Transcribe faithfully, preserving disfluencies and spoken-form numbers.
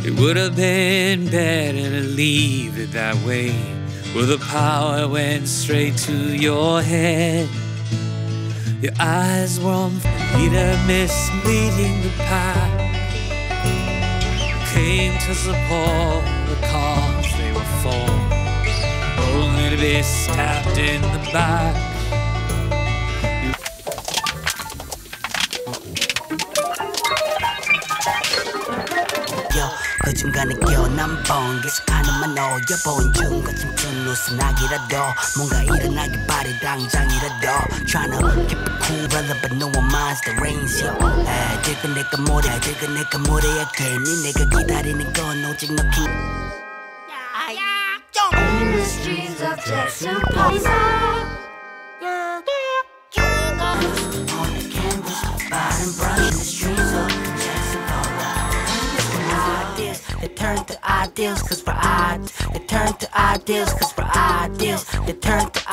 It would have been better to leave it that way, where the power went straight to your head. Your eyes were on the leader misleading the pack, came to support the cause they were for, only to be stabbed in the back. 그 중간에 껴난 번 계속하는만 어여본 중간쯤 뜬 웃음나기라도 뭔가 일어나기 바래 당장이라도 Tryna keep it cool relevant no one minds the reins yo 들고 내가 모래 들고 내가 모래야 괜히 내가 기다리는 건 오직 너 king In the streets of Jackson Polisa On the canvas bottom brush in the streets of Jackson Polisa They turn to ideals cause we're odd. They turn to ideals cause we're ideals. They turn to